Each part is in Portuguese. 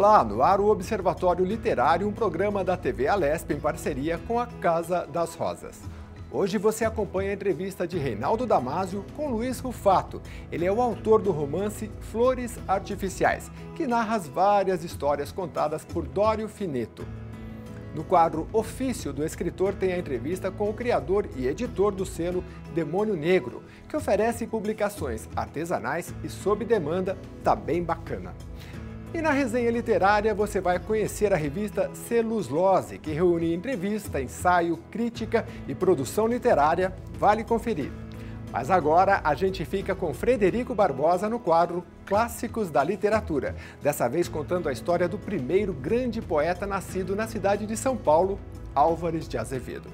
Olá, no ar o Observatório Literário, um programa da TV Alesp em parceria com a Casa das Rosas. Hoje você acompanha a entrevista de Reinaldo Damasio com Luiz Rufato. Ele é o autor do romance Flores Artificiais, que narra as várias histórias contadas por Dório Fineto. No quadro Ofício do Escritor tem a entrevista com o criador e editor do selo Demônio Negro, que oferece publicações artesanais e sob demanda, tá bem bacana. E na resenha literária você vai conhecer a revista Selos Lose, que reúne entrevista, ensaio, crítica e produção literária. Vale conferir. Mas agora a gente fica com Frederico Barbosa no quadro Clássicos da Literatura, dessa vez contando a história do primeiro grande poeta nascido na cidade de São Paulo, Álvares de Azevedo.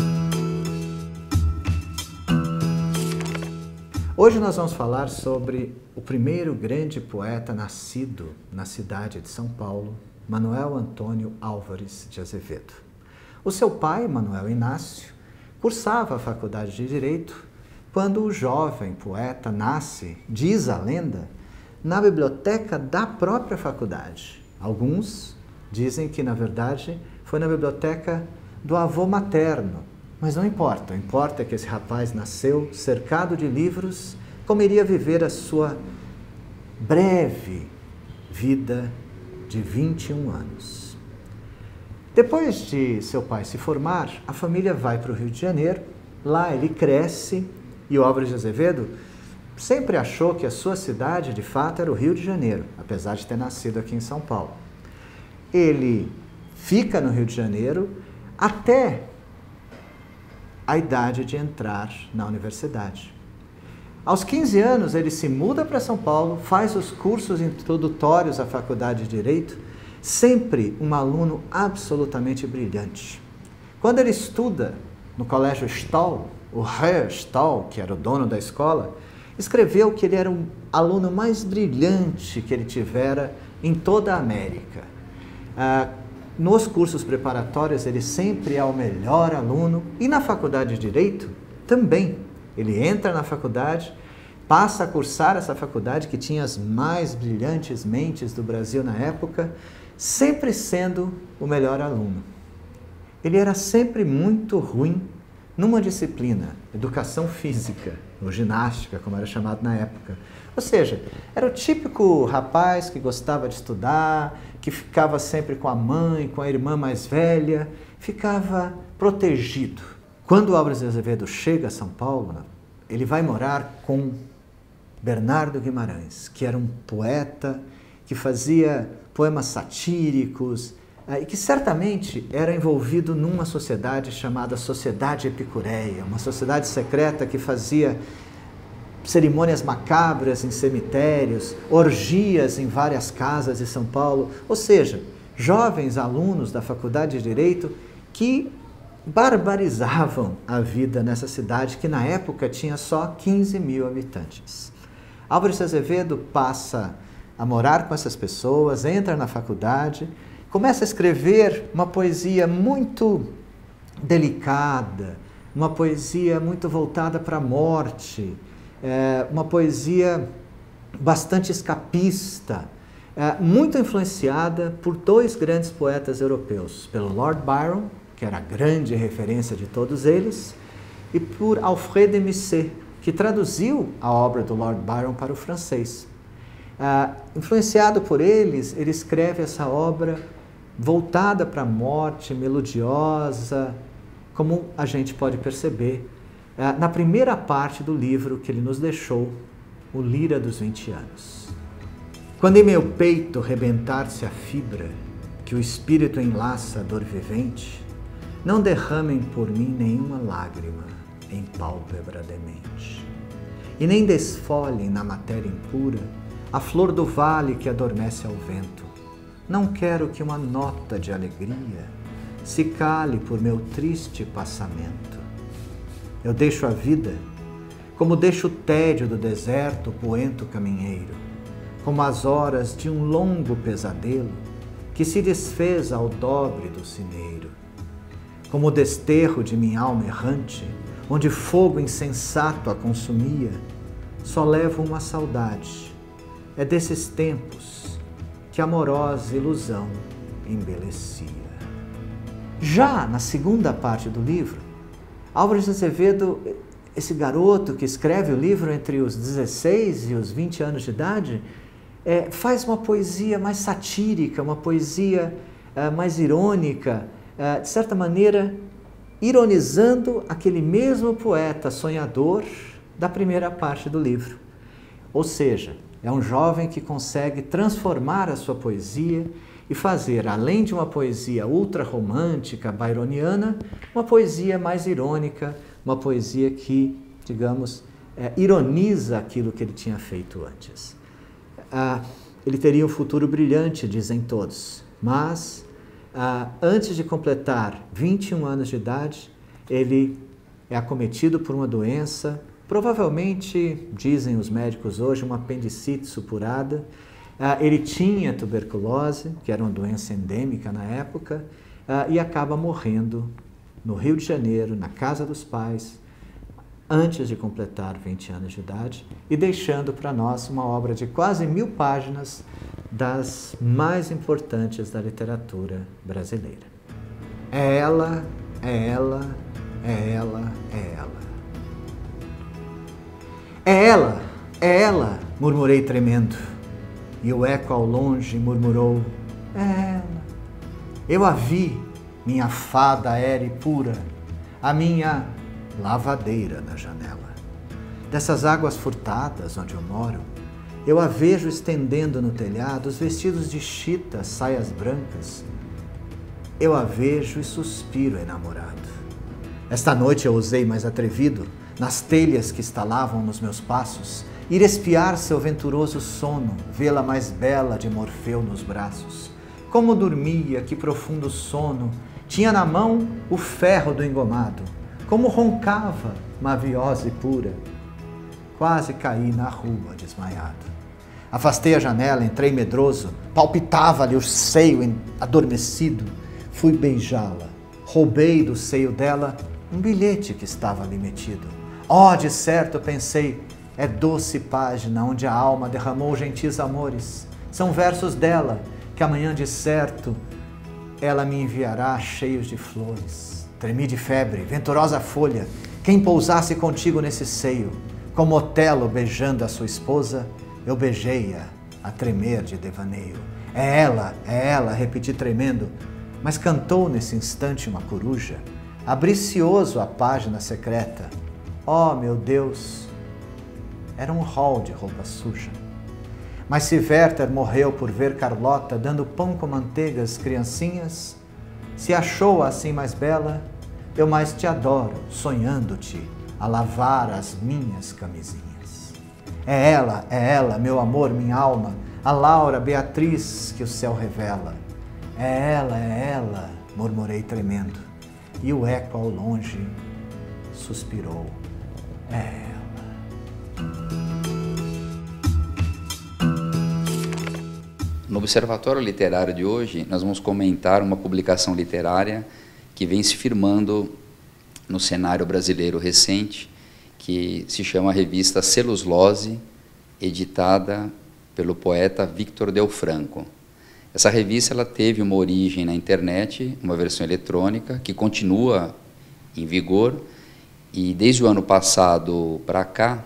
Hoje nós vamos falar sobre o primeiro grande poeta nascido na cidade de São Paulo, Manuel Antônio Álvares de Azevedo. O seu pai, Manuel Inácio, cursava a faculdade de Direito quando o jovem poeta nasce, diz a lenda, na biblioteca da própria faculdade. Alguns dizem que, na verdade, foi na biblioteca do avô materno. Mas não importa, o que importa é que esse rapaz nasceu cercado de livros, como iria viver a sua breve vida de 21 anos. Depois de seu pai se formar, a família vai para o Rio de Janeiro, lá ele cresce e o Álvares de Azevedo sempre achou que a sua cidade de fato era o Rio de Janeiro, apesar de ter nascido aqui em São Paulo. Ele fica no Rio de Janeiro até a idade de entrar na universidade. Aos 15 anos, ele se muda para São Paulo, faz os cursos introdutórios à Faculdade de Direito, sempre um aluno absolutamente brilhante. Quando ele estuda no Colégio Stahl, o Herr Stahl, que era o dono da escola, escreveu que ele era o aluno mais brilhante que ele tivera em toda a América. Nos cursos preparatórios, ele sempre é o melhor aluno e na faculdade de Direito também. Ele entra na faculdade, passa a cursar essa faculdade que tinha as mais brilhantes mentes do Brasil na época, sempre sendo o melhor aluno. Ele era sempre muito ruim numa disciplina, educação física, ou ginástica, como era chamado na época. Ou seja, era o típico rapaz que gostava de estudar, que ficava sempre com a mãe, com a irmã mais velha, ficava protegido. Quando o Álvares de Azevedo chega a São Paulo, ele vai morar com Bernardo Guimarães, que era um poeta que fazia poemas satíricos e que certamente era envolvido numa sociedade chamada Sociedade Epicureia, uma sociedade secreta que fazia cerimônias macabras em cemitérios, orgias em várias casas de São Paulo, ou seja, jovens alunos da Faculdade de Direito que barbarizavam a vida nessa cidade que na época tinha só 15 mil habitantes. Álvares de Azevedo passa a morar com essas pessoas, entra na faculdade, começa a escrever uma poesia muito delicada, uma poesia muito voltada para a morte, uma poesia bastante escapista, muito influenciada por dois grandes poetas europeus, pelo Lord Byron, que era a grande referência de todos eles, e por Alfred de Musset, que traduziu a obra do Lord Byron para o francês. Influenciado por eles, ele escreve essa obra voltada para a morte, melodiosa, como a gente pode perceber na primeira parte do livro que ele nos deixou, O Lira dos 20 Anos. Quando em meu peito rebentar-se a fibra, que o espírito enlaça a dor vivente, não derramem por mim nenhuma lágrima em pálpebra demente. E nem desfolhem na matéria impura a flor do vale que adormece ao vento. Não quero que uma nota de alegria se cale por meu triste passamento. Eu deixo a vida como deixo o tédio do deserto poento caminheiro, como as horas de um longo pesadelo que se desfez ao dobre do cineiro, como o desterro de minha alma errante, onde fogo insensato a consumia, só levo uma saudade. É desses tempos que amorosa ilusão embelecia. Já na segunda parte do livro, Álvares de Azevedo, esse garoto que escreve o livro entre os 16 e os 20 anos de idade, faz uma poesia mais satírica, uma poesia mais irônica, de certa maneira, ironizando aquele mesmo poeta sonhador da primeira parte do livro. Ou seja, é um jovem que consegue transformar a sua poesia e fazer, além de uma poesia ultra-romântica, byroniana, uma poesia mais irônica, uma poesia que, digamos, ironiza aquilo que ele tinha feito antes. Ele teria um futuro brilhante, dizem todos, mas antes de completar 21 anos de idade, ele é acometido por uma doença, provavelmente, dizem os médicos hoje, uma apendicite supurada. Ele tinha tuberculose, que era uma doença endêmica na época, e acaba morrendo no Rio de Janeiro, na casa dos pais, antes de completar 20 anos de idade, e deixando para nós uma obra de quase 1000 páginas, das mais importantes da literatura brasileira. É ela, é ela, é ela, é ela. É ela, é ela, murmurei tremendo. E o eco ao longe murmurou, é ela. Eu a vi, minha fada aérea e pura, a minha lavadeira na janela. Dessas águas furtadas onde eu moro, eu a vejo estendendo no telhado os vestidos de chita, saias brancas. Eu a vejo e suspiro enamorado. Esta noite eu ousei mais atrevido, nas telhas que estalavam nos meus passos, ir espiar seu venturoso sono, vê-la mais bela de Morfeu nos braços. Como dormia, que profundo sono, tinha na mão o ferro do engomado. Como roncava, maviosa e pura. Quase caí na rua desmaiado. Afastei a janela, entrei medroso, palpitava-lhe o seio adormecido. Fui beijá-la, roubei do seio dela um bilhete que estava ali metido. Oh, de certo, pensei, é doce página onde a alma derramou gentis amores. São versos dela que amanhã de certo ela me enviará cheios de flores. Tremi de febre, venturosa folha, quem pousasse contigo nesse seio. Como Otelo beijando a sua esposa, eu beijei-a a tremer de devaneio. É ela, repeti tremendo, mas cantou nesse instante uma coruja. Abri cioso a página secreta. Oh, meu Deus, era um rol de roupa suja. Mas se Werther morreu por ver Carlota dando pão com manteiga às criancinhas, se achou-a assim mais bela, eu mais te adoro, sonhando-te a lavar as minhas camisinhas. É ela, meu amor, minha alma, a Laura Beatriz que o céu revela. É ela, murmurei tremendo, e o eco ao longe suspirou. É ela. No Observatório Literário de hoje, nós vamos comentar uma publicação literária que vem se firmando no cenário brasileiro recente, que se chama a revista Selos Lose, editada pelo poeta Victor Del Franco. Essa revista ela teve uma origem na internet, uma versão eletrônica, que continua em vigor, e desde o ano passado para cá,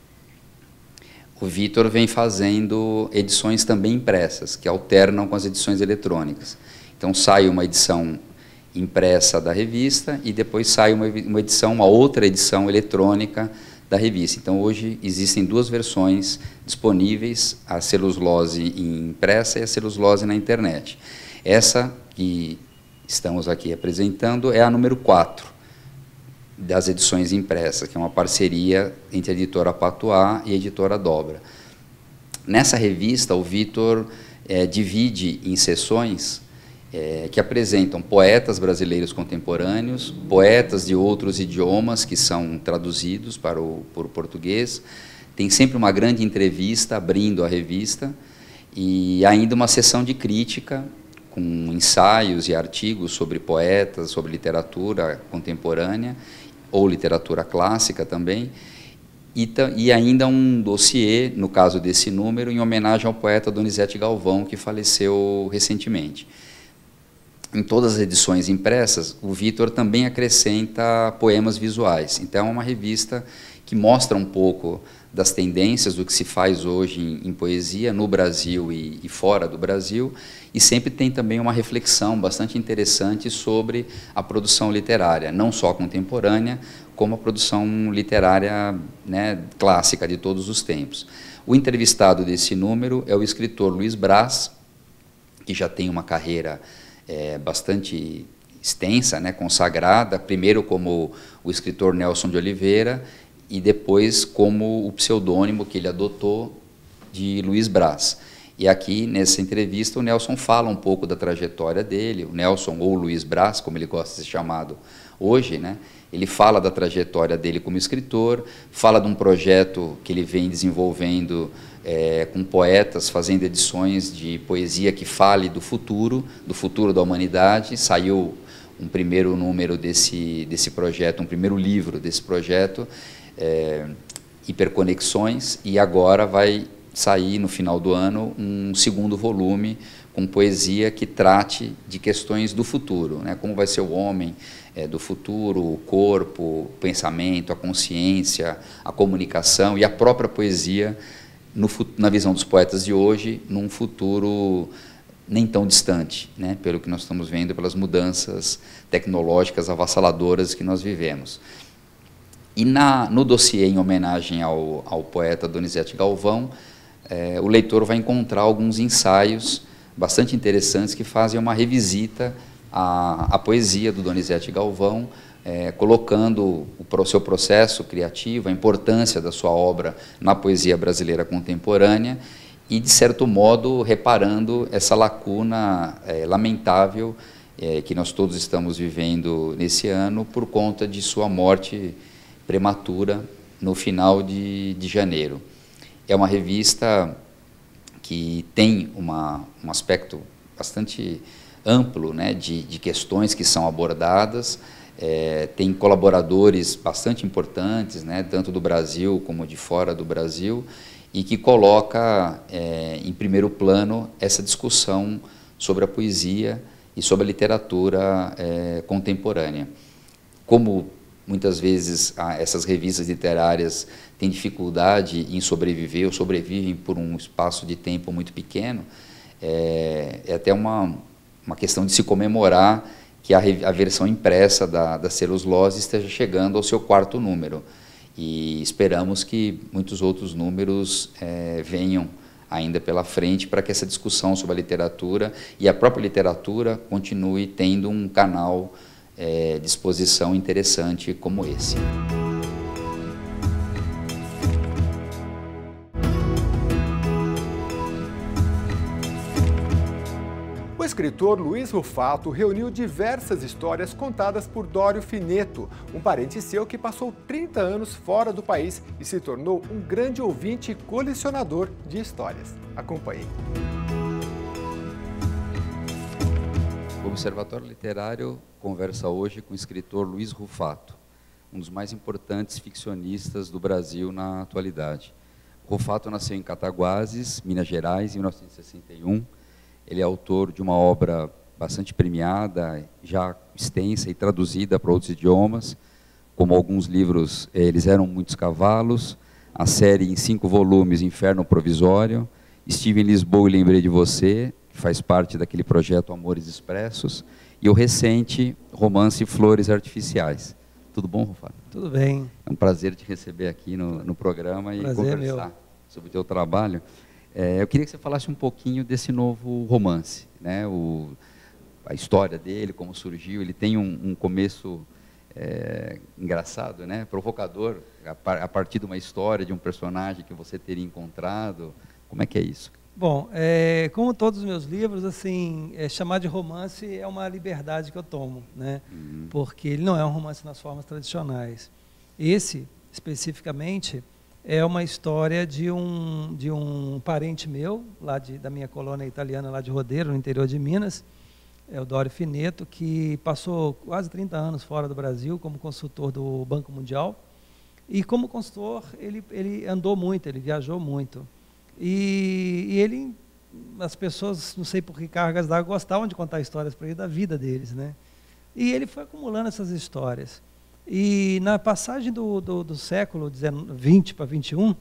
o Victor vem fazendo edições também impressas, que alternam com as edições eletrônicas. Então sai uma edição impressa da revista e depois sai uma outra edição eletrônica da revista. Então hoje existem duas versões disponíveis, a celulose impressa e a celulose na internet. Essa que estamos aqui apresentando é a número 4 das edições impressas, que é uma parceria entre a editora Patuá e a editora Dobra. Nessa revista, o Victor divide em seções que apresentam poetas brasileiros contemporâneos, poetas de outros idiomas que são traduzidos para o português. Tem sempre uma grande entrevista abrindo a revista e ainda uma sessão de crítica com ensaios e artigos sobre poetas, sobre literatura contemporânea ou literatura clássica também. e ainda um dossiê, no caso desse número, em homenagem ao poeta Donizete Galvão, que faleceu recentemente. Em todas as edições impressas, o Vitor também acrescenta poemas visuais. Então, é uma revista que mostra um pouco das tendências do que se faz hoje em poesia no Brasil e fora do Brasil, e sempre tem também uma reflexão bastante interessante sobre a produção literária, não só contemporânea, como a produção literária, né, clássica de todos os tempos. O entrevistado desse número é o escritor Luiz Braz, que já tem uma carreira bastante extensa, né, consagrada, primeiro como o escritor Nelson de Oliveira, e depois como o pseudônimo que ele adotou de Luiz Braz. E aqui, nessa entrevista, o Nelson fala um pouco da trajetória dele, o Nelson, ou Luiz Braz, como ele gosta de ser chamado hoje, né? Ele fala da trajetória dele como escritor, fala de um projeto que ele vem desenvolvendo com poetas, fazendo edições de poesia que fale do futuro da humanidade. Saiu um primeiro número desse projeto, um primeiro livro desse projeto, Hiperconexões, e agora vai sair no final do ano um segundo volume com poesia que trate de questões do futuro, né? Como vai ser o homem do futuro, o corpo, o pensamento, a consciência, a comunicação e a própria poesia na visão dos poetas de hoje, num futuro nem tão distante, né? Pelo que nós estamos vendo, pelas mudanças tecnológicas avassaladoras que nós vivemos. E no dossiê em homenagem ao poeta Donizete Galvão, o leitor vai encontrar alguns ensaios bastante interessantes que fazem uma revisita à poesia do Donizete Galvão, colocando o seu processo criativo, a importância da sua obra na poesia brasileira contemporânea e, de certo modo, reparando essa lacuna lamentável que nós todos estamos vivendo nesse ano por conta de sua morte prematura no final de janeiro. É uma revista que tem um aspecto bastante amplo, né, de questões que são abordadas, tem colaboradores bastante importantes, né, tanto do Brasil como de fora do Brasil, e que coloca em primeiro plano essa discussão sobre a poesia e sobre a literatura contemporânea. Como muitas vezes essas revistas literárias têm dificuldade em sobreviver ou sobrevivem por um espaço de tempo muito pequeno, é até uma questão de se comemorar que a versão impressa da Celulose esteja chegando ao seu 4º número. E esperamos que muitos outros números venham ainda pela frente para que essa discussão sobre a literatura e a própria literatura continue tendo um canal de exposição interessante como esse. O escritor Luiz Rufato reuniu diversas histórias contadas por Dório Fineto, um parente seu que passou 30 anos fora do país e se tornou um grande ouvinte e colecionador de histórias. Acompanhe. O Observatório Literário conversa hoje com o escritor Luiz Rufato, um dos mais importantes ficcionistas do Brasil na atualidade. Rufato nasceu em Cataguases, Minas Gerais, em 1961. Ele é autor de uma obra bastante premiada, já extensa e traduzida para outros idiomas, como alguns livros, Eles Eram Muitos Cavalos, a série em 5 volumes, Inferno Provisório, Estive em Lisboa e Lembrei de Você, que faz parte daquele projeto Amores Expressos, e o recente romance Flores Artificiais. Tudo bom, Rufato? Tudo bem. É um prazer te receber aqui no programa e conversar sobre o teu trabalho. Eu queria que você falasse um pouquinho desse novo romance, né? A história dele, como surgiu. Ele tem um começo engraçado, né? Provocador, a partir de uma história, de um personagem que você teria encontrado. Como é que é isso? Bom, como todos os meus livros, assim, chamar de romance é uma liberdade que eu tomo, né? Porque ele não é um romance nas formas tradicionais. Esse, especificamente, é uma história de um parente meu, da minha colônia italiana, lá de Rodeiro, no interior de Minas, é o Dório Fineto, que passou quase 30 anos fora do Brasil como consultor do Banco Mundial, E como consultor, ele andou muito, ele viajou muito. E ele, as pessoas, não sei por que cargas d'água, gostavam de contar histórias para ele da vida deles, né? E ele foi acumulando essas histórias. E na passagem do século XX para XXI,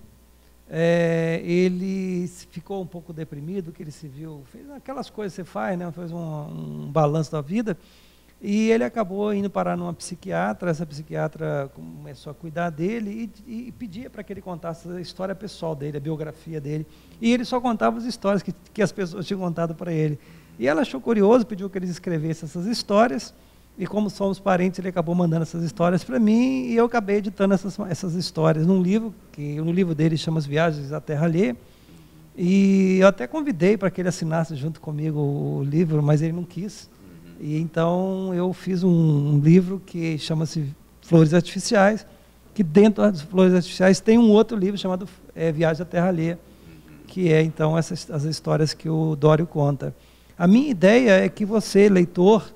ele ficou um pouco deprimido, que ele se viu, fez aquelas coisas que você faz, né? Fez um balanço da vida, e ele acabou indo parar numa psiquiatra. Essa psiquiatra começou a cuidar dele e pedia para que ele contasse a história pessoal dele, a biografia dele, e ele só contava as histórias que as pessoas tinham contado para ele. E ela achou curioso, pediu que ele escrevesse essas histórias, e como somos parentes, ele acabou mandando essas histórias para mim, e eu acabei editando essas histórias num livro, que no livro dele chama As Viagens à Terra Alheia, e eu até convidei para que ele assinasse junto comigo o livro, mas ele não quis. E então eu fiz um livro que chama-se Flores Artificiais, que dentro das Flores Artificiais tem um outro livro chamado Viagem à Terra Alheia, que é então as histórias que o Dório conta. A minha ideia é que você, leitor,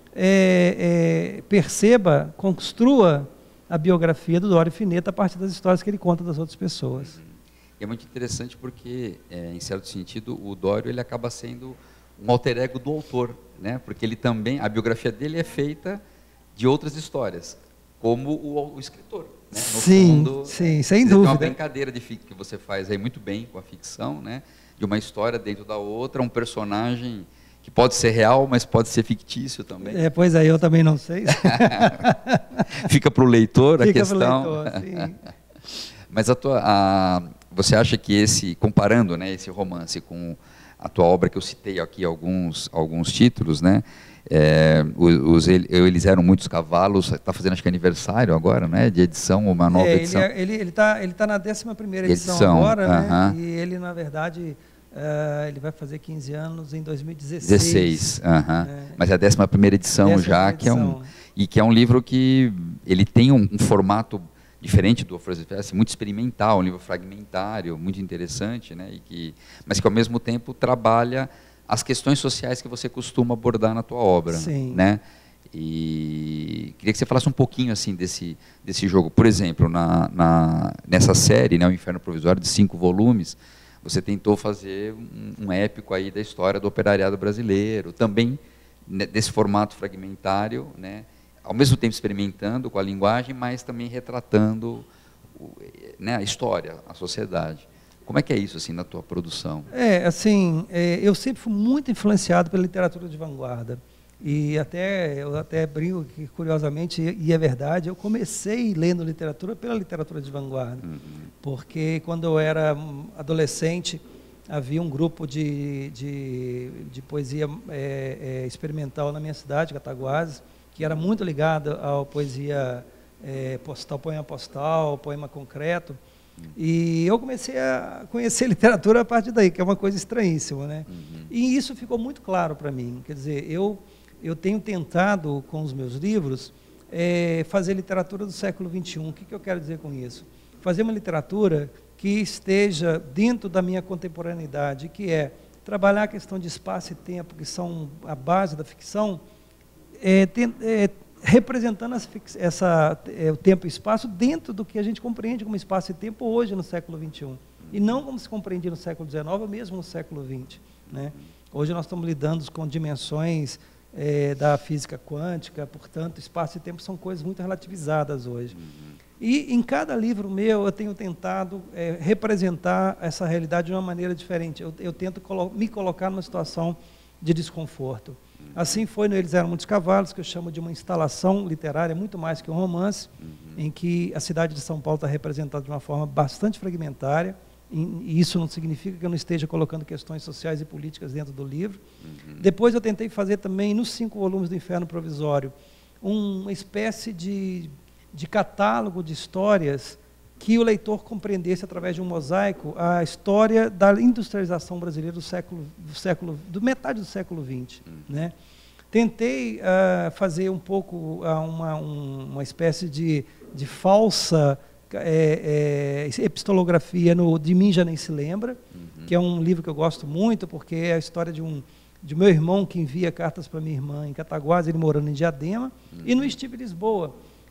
perceba, construa a biografia do Dório Fineta a partir das histórias que ele conta das outras pessoas. É muito interessante porque, em certo sentido, o Dório ele acaba sendo um alter ego do autor, né? Porque ele também, a biografia dele é feita de outras histórias, como o escritor, né? No fundo, sim, sem dúvida. É uma dúvida. brincadeira que você faz aí muito bem com a ficção, né? De uma história dentro da outra, um personagem que pode ser real, mas pode ser fictício também. Pois aí eu também não sei. Fica para o leitor a Fica questão. pro leitor, sim. Mas você acha que comparando, né, esse romance com a tua obra, que eu citei aqui alguns títulos, né? Eles eram muitos cavalos, está fazendo acho que aniversário agora, né? De edição, uma nova edição. Ele tá na 11ª edição agora, né? E ele, na verdade, ele vai fazer 15 anos em 2016. Mas é a 11ª edição já, que é um livro que ele tem um formato diferente do Flores Artificiais, muito experimental, um livro fragmentário, muito interessante, né? Mas que ao mesmo tempo trabalha as questões sociais que você costuma abordar na tua obra. Sim. Né? E queria que você falasse um pouquinho assim desse jogo. Por exemplo, nessa série, né, O Inferno Provisório, de 5 volumes, você tentou fazer um épico aí da história do operariado brasileiro, também desse formato fragmentário, né? Ao mesmo tempo experimentando com a linguagem, mas também retratando, né, a história, a sociedade. Como é que é isso assim na tua produção? Eu sempre fui muito influenciado pela literatura de vanguarda. E eu até brinco que, curiosamente, e é verdade, eu comecei lendo literatura pela literatura de vanguarda. Porque quando eu era adolescente, havia um grupo de poesia experimental na minha cidade, Cataguases, que era muito ligado à poesia postal, poema postal, poema concreto. E eu comecei a conhecer literatura a partir daí, que é uma coisa estranhíssima, né? E isso ficou muito claro para mim. Quer dizer, eu tenho tentado, com os meus livros, fazer literatura do século XXI. O que eu quero dizer com isso? Fazer uma literatura que esteja dentro da minha contemporaneidade, que é trabalhar a questão de espaço e tempo, que são a base da ficção, representando o tempo e espaço dentro do que a gente compreende como espaço e tempo hoje no século XXI. E não como se compreendia no século XIX ou mesmo no século XX. Né? Hoje nós estamos lidando com dimensões da física quântica, portanto, espaço e tempo são coisas muito relativizadas hoje. E em cada livro meu eu tenho tentado representar essa realidade de uma maneira diferente. Eu tento me colocar numa situação de desconforto. Assim foi no Eles Eram Muitos Cavalos, que eu chamo de uma instalação literária, muito mais que um romance, em que a cidade de São Paulo está representada de uma forma bastante fragmentária, e isso não significa que eu não esteja colocando questões sociais e políticas dentro do livro. Depois eu tentei fazer também, nos 5 volumes do Inferno Provisório, uma espécie de catálogo de histórias que o leitor compreendesse através de um mosaico a história da industrialização brasileira do metade do século XX. Né? Tentei fazer um pouco uma espécie de falsa epistolografia de Mim Já Nem Se Lembra, que é um livro que eu gosto muito, porque é a história de meu irmão que envia cartas para minha irmã em Cataguases, ele morando em Diadema, e no Estive Lisboa.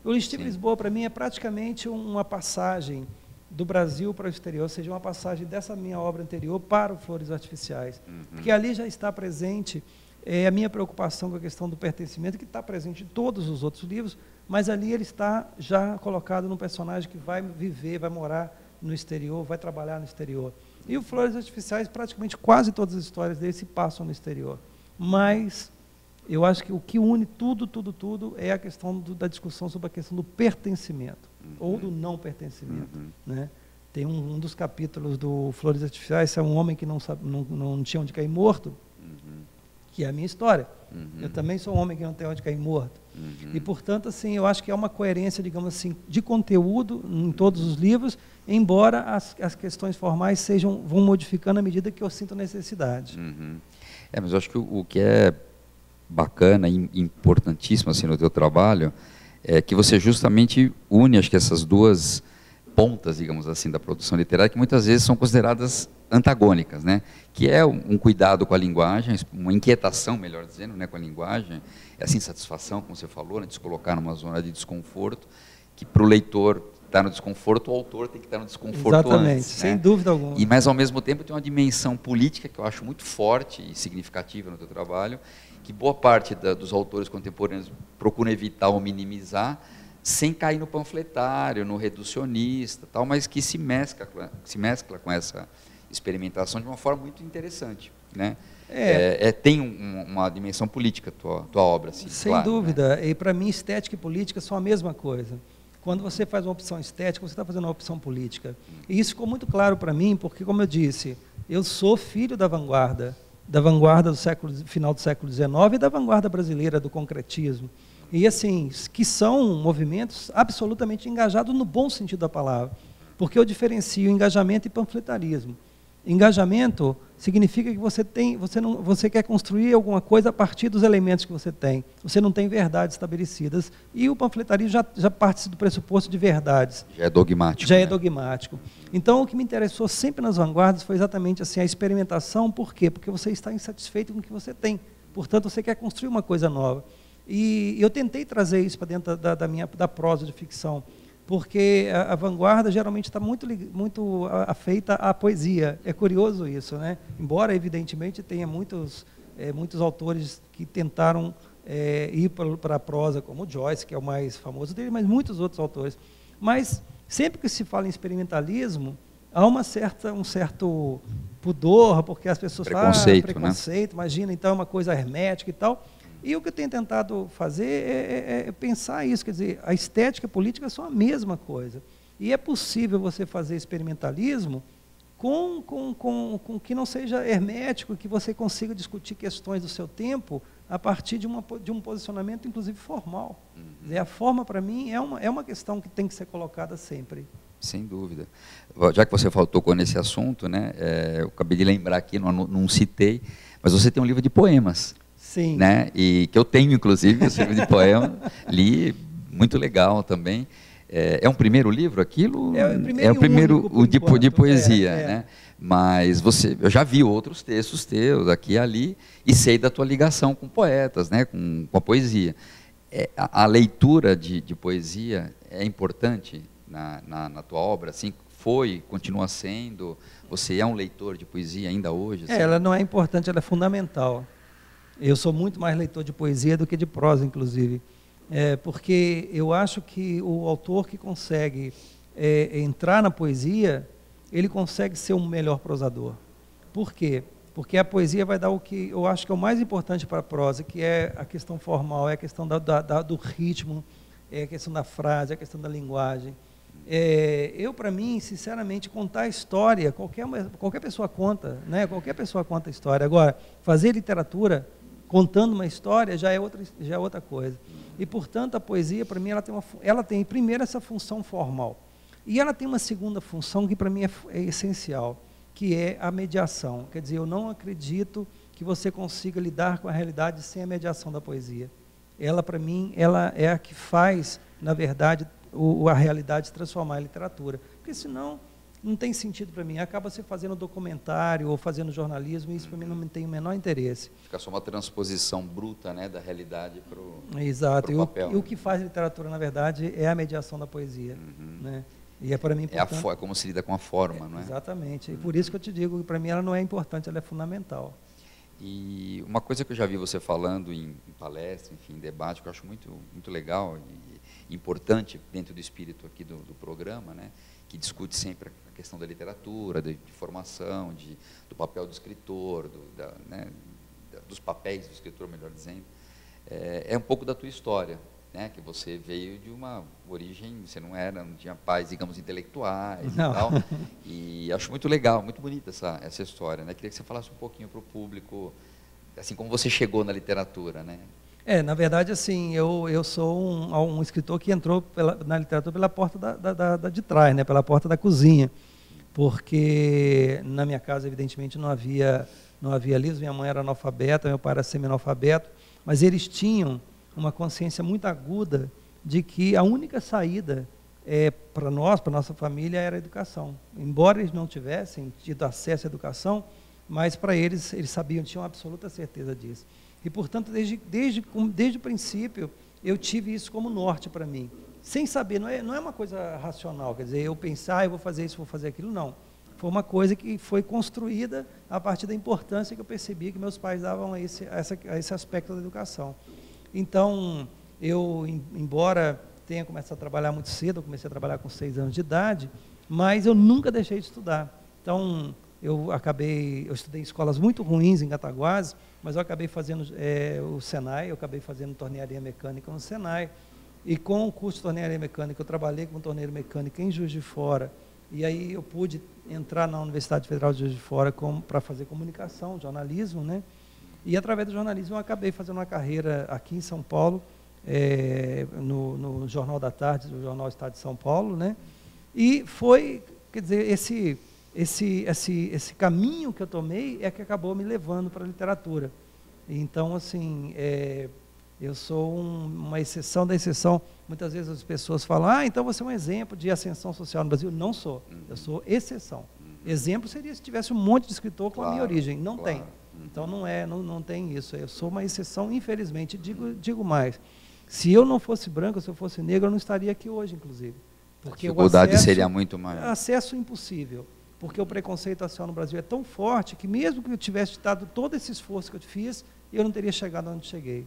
O Estive Lisboa, para mim, é praticamente uma passagem do Brasil para o exterior, ou seja, uma passagem dessa minha obra anterior para o Flores Artificiais. Porque ali já está presente a minha preocupação com a questão do pertencimento, que está presente em todos os outros livros, mas ali ele está já colocado num personagem que vai viver, vai morar no exterior, vai trabalhar no exterior. E o Flores Artificiais, praticamente quase todas as histórias dele se passam no exterior. Mas eu acho que o que une tudo é a questão da discussão sobre a questão do pertencimento, ou do não pertencimento. Né? Tem um dos capítulos do Flores Artificiais, é um homem que não tinha onde cair morto, que é a minha história. Eu também sou um homem que não tem onde cair morto. E, portanto, assim, eu acho que é uma coerência, digamos assim, de conteúdo em todos os livros, embora as questões formais vão modificando à medida que eu sinto necessidade. Mas eu acho que o que é bacana e importantíssimo assim, no teu trabalho é que você justamente une, acho que essas duas pontas, digamos assim, da produção literária, que muitas vezes são consideradas antagônicas, né? Que é um cuidado com a linguagem, uma inquietação, melhor dizendo, né, com a linguagem, essa insatisfação, como você falou, né, de se colocar numa zona de desconforto, que para o leitor estar no desconforto, o autor tem que estar no desconforto. Exatamente, antes, sem né? dúvida alguma. Mas, ao mesmo tempo, tem uma dimensão política que eu acho muito forte e significativa no teu trabalho, que boa parte dos autores contemporâneos procuram evitar ou minimizar, sem cair no panfletário, no reducionista, tal, mas que se mescla com essa experimentação de uma forma muito interessante, né? Tem uma dimensão política tua obra, assim, sem claro, dúvida. né? E para mim, estética e política são a mesma coisa. Quando você faz uma opção estética, você está fazendo uma opção política. E isso ficou muito claro para mim, porque, como eu disse, eu sou filho da vanguarda do final do século XIX e da vanguarda brasileira do concretismo. E assim, que são movimentos absolutamente engajados no bom sentido da palavra, porque eu diferencio engajamento e panfletarismo. Engajamento significa que você quer construir alguma coisa a partir dos elementos que você tem. Você não tem verdades estabelecidas. E o panfletarismo já parte do pressuposto de verdades. Já é dogmático. Já é dogmático. Então, o que me interessou sempre nas vanguardas foi exatamente assim, a experimentação. Por quê? Porque você está insatisfeito com o que você tem. Portanto, você quer construir uma coisa nova. E eu tentei trazer isso para dentro da prosa de ficção, porque a vanguarda geralmente está muito afeita à poesia. É curioso isso, né? Embora, evidentemente, tenha muitos autores que tentaram ir para a prosa, como o Joyce, que é o mais famoso dele, mas muitos outros autores. Mas, sempre que se fala em experimentalismo, há um certo pudor, porque as pessoas falam, preconceito, né? Imagina, então é uma coisa hermética e tal. E o que eu tenho tentado fazer é pensar isso, quer dizer, a estética e a política são a mesma coisa. E é possível você fazer experimentalismo com que não seja hermético, que você consiga discutir questões do seu tempo a partir de um posicionamento, inclusive, formal. A forma, para mim, é uma questão que tem que ser colocada sempre. Sem dúvida. Já que você tocou nesse assunto, né, eu acabei de lembrar aqui, não citei, mas você tem um livro de poemas. Sim. Né? E que eu tenho, inclusive, esse livro de poema, li, muito legal também. É um primeiro livro aquilo? É o primeiro de poesia, né? Mas eu já vi outros textos teus aqui e ali e sei da tua ligação com poetas, né? com a poesia. A leitura de poesia é importante na tua obra, assim, continua sendo? Você é um leitor de poesia ainda hoje? Assim? Ela não é importante, ela é fundamental. Eu sou muito mais leitor de poesia do que de prosa, inclusive, porque eu acho que o autor que consegue entrar na poesia, ele consegue ser um melhor prosador. Por quê? Porque a poesia vai dar o que eu acho que é o mais importante para a prosa, que é a questão formal, é a questão do ritmo, é a questão da frase, é a questão da linguagem. Para mim, sinceramente, contar a história, qualquer pessoa conta, né? Qualquer pessoa conta a história. Agora, fazer literatura contando uma história já é outra coisa. E, portanto, a poesia, para mim, ela tem primeiro essa função formal. E ela tem uma segunda função que, para mim, é essencial, que é a mediação. Quer dizer, eu não acredito que você consiga lidar com a realidade sem a mediação da poesia. Ela, para mim, ela é a que faz, na verdade, a realidade se transformar em literatura. Porque, senão, não tem sentido para mim. Acaba se fazendo documentário ou fazendo jornalismo, e isso para mim não tem o menor interesse. Fica só uma transposição bruta, né, da realidade para o papel. Exato. E o que faz literatura, na verdade, é a mediação da poesia. Né? E é para mim importante. É como se lida com a forma, não é? Exatamente. E por isso que eu te digo que para mim ela não é importante, ela é fundamental. E uma coisa que eu já vi você falando em palestra, enfim, em debate, que eu acho muito, muito legal e importante dentro do espírito aqui do programa, né, que discute sempre a questão da literatura, de formação, do papel do escritor, né, dos papéis do escritor, melhor dizendo, é um pouco da tua história, né, que você veio de uma origem, você não tinha pais, digamos, intelectuais não. E tal, e acho muito legal, muito bonita essa história, né, queria que você falasse um pouquinho para o público, assim, como você chegou na literatura, né? Na verdade, assim, eu sou um escritor que entrou na literatura pela porta de trás, né, pela porta da cozinha, porque na minha casa, evidentemente, não havia livros, minha mãe era analfabeta, meu pai era semi-analfabeto, mas eles tinham uma consciência muito aguda de que a única saída para nós, para nossa família, era a educação. Embora eles não tivessem tido acesso à educação, mas para eles sabiam, tinham absoluta certeza disso. E, portanto, desde o princípio, eu tive isso como norte para mim. Sem saber, não é uma coisa racional, quer dizer, eu pensar, eu vou fazer isso, vou fazer aquilo, não. Foi uma coisa que foi construída a partir da importância que eu percebi que meus pais davam a esse aspecto da educação. Então, embora tenha começado a trabalhar muito cedo, eu comecei a trabalhar com 6 anos de idade, mas eu nunca deixei de estudar. Então, eu estudei em escolas muito ruins em Cataguases, mas eu acabei fazendo o Senai, eu acabei fazendo tornearia mecânica no Senai, e com o curso de tornearia mecânica, eu trabalhei como torneiro mecânico em Juiz de Fora, e aí eu pude entrar na Universidade Federal de Juiz de Fora para fazer comunicação, jornalismo, né? E através do jornalismo eu acabei fazendo uma carreira aqui em São Paulo, no Jornal da Tarde, no Jornal Estado de São Paulo, né? E foi, quer dizer, esse caminho que eu tomei é que acabou me levando para a literatura. Então, assim, eu sou uma exceção da exceção. Muitas vezes as pessoas falam, então você é um exemplo de ascensão social no Brasil. Não sou, eu sou exceção. Exemplo seria se tivesse um monte de escritor com a minha origem. Não tem. Então não tem isso. Eu sou uma exceção, infelizmente. Digo mais, se eu não fosse branco, se eu fosse negro, eu não estaria aqui hoje, inclusive. Porque a dificuldade seria muito maior. Acesso impossível. Porque o preconceito racial no Brasil é tão forte que mesmo que eu tivesse dado todo esse esforço que eu fiz, eu não teria chegado onde cheguei.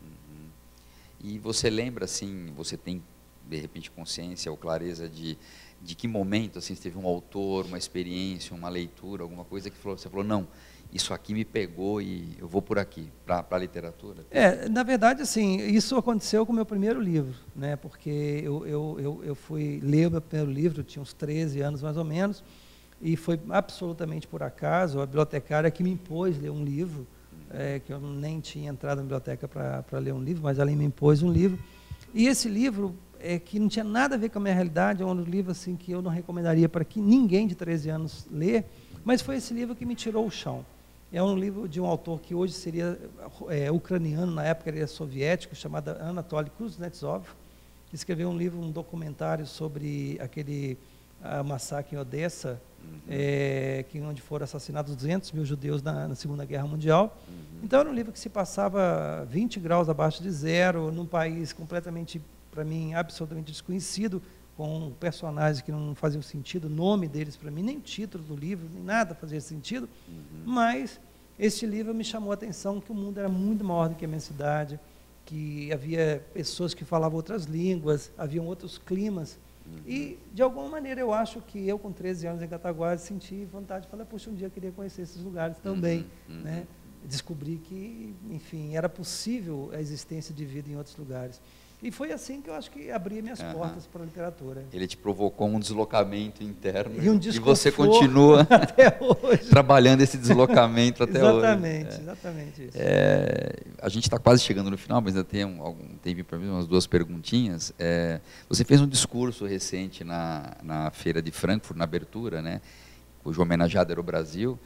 E você lembra, assim, você tem, de repente, consciência ou clareza de que momento, assim, você teve um autor, uma experiência, uma leitura, alguma coisa que você falou, não, isso aqui me pegou e eu vou por aqui, para a literatura? Na verdade, assim, isso aconteceu com o meu primeiro livro, né, porque eu fui ler o meu primeiro livro, eu tinha uns 13 anos mais ou menos, e foi absolutamente por acaso, a bibliotecária que me impôs ler um livro, que eu nem tinha entrado na biblioteca para ler um livro, mas ela me impôs um livro, e esse livro, que não tinha nada a ver com a minha realidade, é um livro assim, que eu não recomendaria para que ninguém de 13 anos ler, mas foi esse livro que me tirou o chão. É um livro de um autor que hoje seria ucraniano, na época ele era soviético, chamado Anatoly Kuznetsov, que escreveu um livro, um documentário sobre aquele massacre em Odessa, onde foram assassinados 200 mil judeus na Segunda Guerra Mundial. Então era um livro que se passava 20 graus abaixo de zero, num país completamente, para mim, absolutamente desconhecido, com personagens que não faziam sentido, o nome deles para mim, nem o título do livro, nem nada fazia sentido, mas este livro me chamou a atenção que o mundo era muito maior do que a minha cidade, que havia pessoas que falavam outras línguas, haviam outros climas, e de alguma maneira eu acho que eu com 13 anos em Cataguases senti vontade de falar, puxa, um dia eu queria conhecer esses lugares também, né? Descobri que, enfim, era possível a existência de vida em outros lugares. E foi assim que eu acho que abri minhas portas para a literatura. Ele te provocou um deslocamento interno e você continua até hoje. Trabalhando esse deslocamento até hoje. Exatamente isso. A gente está quase chegando no final, mas ainda tem algum tempo para mim, umas 2 perguntinhas. Você fez um discurso recente na Feira de Frankfurt, na abertura, né, cujo homenageado era o Brasil,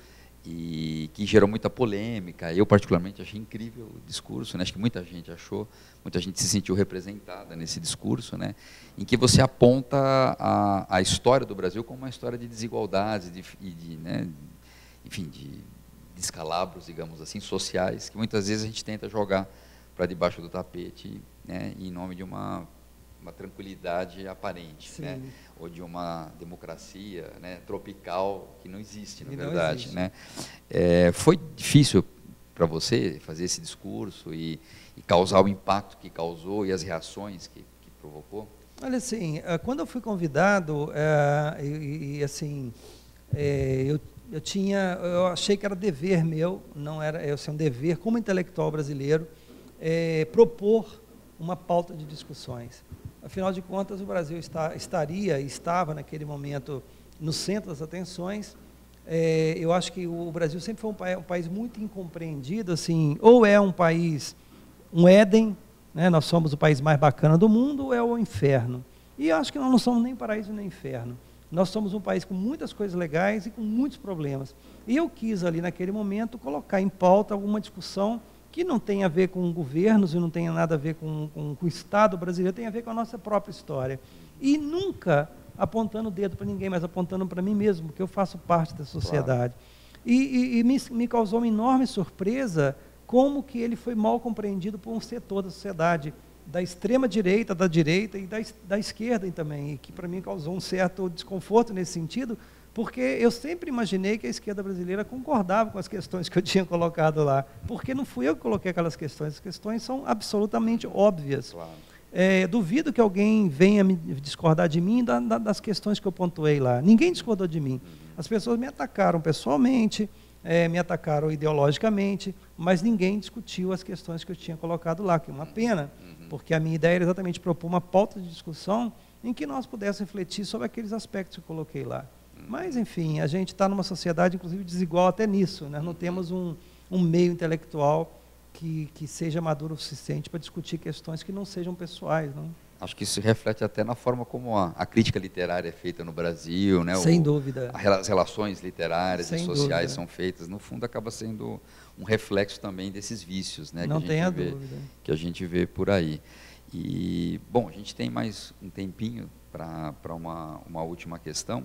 e que gerou muita polêmica. Eu, particularmente, achei incrível o discurso, né? Acho que muita gente achou, muita gente se sentiu representada nesse discurso, né? Em que você aponta a história do Brasil como uma história de desigualdades, né? Enfim, de descalabros, digamos assim, sociais, que muitas vezes a gente tenta jogar para debaixo do tapete, né? Em nome de uma tranquilidade aparente, né? Ou de uma democracia, né, tropical que não existe, na verdade. Existe. Né? Foi difícil para você fazer esse discurso e causar o impacto que causou e as reações que provocou? Olha, assim, quando eu fui convidado, eu achei que era dever meu, não era um dever como intelectual brasileiro, propor uma pauta de discussões. Afinal de contas, o Brasil estava naquele momento no centro das atenções. Eu acho que o Brasil sempre foi um país muito incompreendido, assim, ou é um país, um Éden, né, nós somos o país mais bacana do mundo, ou é o inferno. E eu acho que nós não somos nem paraíso nem inferno. Nós somos um país com muitas coisas legais e com muitos problemas. E eu quis ali, naquele momento, colocar em pauta alguma discussão que não tem a ver com governos e não tem nada a ver com o Estado brasileiro, tem a ver com a nossa própria história. E nunca apontando o dedo para ninguém, mas apontando para mim mesmo, porque eu faço parte da sociedade. Claro. E me causou uma enorme surpresa como que ele foi mal compreendido por um setor da sociedade, da extrema-direita, da direita e da esquerda também, e que para mim causou um certo desconforto nesse sentido, porque eu sempre imaginei que a esquerda brasileira concordava com as questões que eu tinha colocado lá, porque não fui eu que coloquei aquelas questões, as questões são absolutamente óbvias. Claro. Duvido que alguém venha me discordar de mim das questões que eu pontuei lá. Ninguém discordou de mim. As pessoas me atacaram pessoalmente, me atacaram ideologicamente, mas ninguém discutiu as questões que eu tinha colocado lá, que é uma pena, porque a minha ideia era exatamente propor uma pauta de discussão em que nós pudéssemos refletir sobre aqueles aspectos que eu coloquei lá. Mas, enfim, a gente está numa sociedade, inclusive, desigual até nisso, né? Não temos um meio intelectual que seja maduro o suficiente para discutir questões que não sejam pessoais. Não? Acho que isso reflete até na forma como a crítica literária é feita no Brasil, né? Sem dúvida. As relações literárias Sem e sociais dúvida. são feitas. No fundo, acaba sendo um reflexo também desses vícios, né? Não tenha dúvida. Que a gente vê por aí. E, bom, a gente tem mais um tempinho para uma última questão.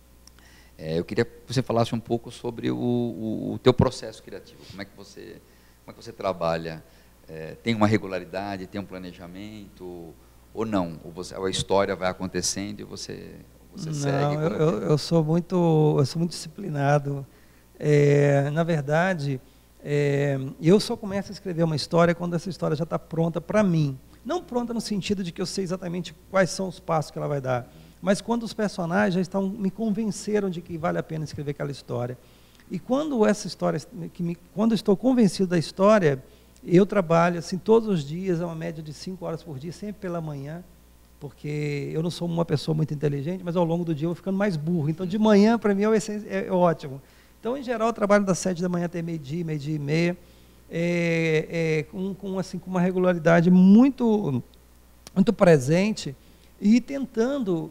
Eu queria que você falasse um pouco sobre o teu processo criativo. Como é que você trabalha? Tem uma regularidade, tem um planejamento ou não? Ou a história vai acontecendo e você segue? Não, eu sou muito disciplinado. Na verdade, eu só começo a escrever uma história quando essa história já está pronta para mim. Não pronta no sentido de que eu sei exatamente quais são os passos que ela vai dar, mas quando os personagens já me convenceram de que vale a pena escrever aquela história. E quando essa história, quando eu estou convencido da história, eu trabalho assim todos os dias, uma média de 5 horas por dia, sempre pela manhã, porque eu não sou uma pessoa muito inteligente, mas ao longo do dia eu vou ficando mais burro. Então, de manhã, para mim, é ótimo. Então, em geral, eu trabalho das 7 da manhã até meio-dia, meio-dia e meia, com uma regularidade muito, muito presente, e tentando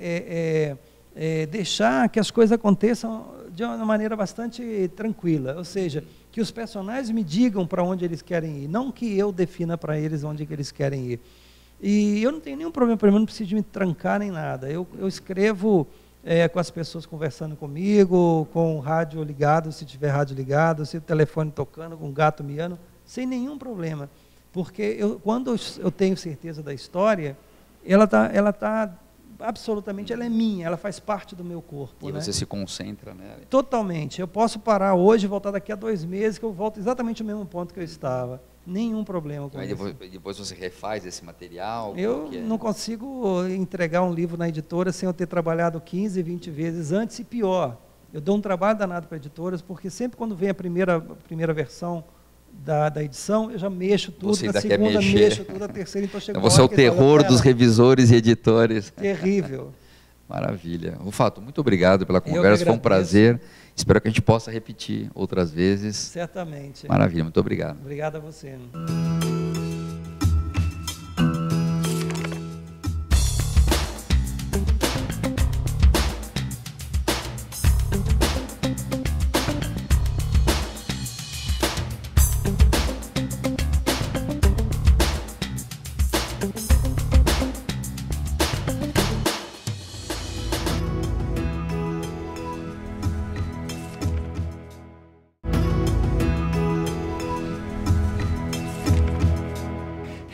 deixar que as coisas aconteçam de uma maneira bastante tranquila, ou seja, que os personagens me digam para onde eles querem ir, não que eu defina para eles onde que eles querem ir. E eu não tenho nenhum problema, para mim, não preciso de me trancar nem nada. Eu escrevo com as pessoas conversando comigo, com o rádio ligado, se tiver rádio ligado, se o telefone tocando, com o gato miando, sem nenhum problema. Porque quando eu tenho certeza da história, ela tá absolutamente, ela é minha, ela faz parte do meu corpo. E você se concentra nela? Totalmente. Eu posso parar hoje e voltar daqui a 2 meses, que eu volto exatamente ao mesmo ponto que eu estava. Nenhum problema com isso. Depois você refaz esse material? Eu não consigo entregar um livro na editora sem eu ter trabalhado 15, 20 vezes antes, e pior. Eu dou um trabalho danado para editoras, porque sempre quando vem a primeira versão da edição, eu já mexo tudo, você na segunda mexo tudo, a terceira, então chegou. Então você é o terror dos revisores e editores. Terrível. Maravilha. Rufato, muito obrigado pela conversa, foi um prazer. Espero que a gente possa repetir outras vezes. Certamente. Maravilha, muito obrigado. Obrigado a você.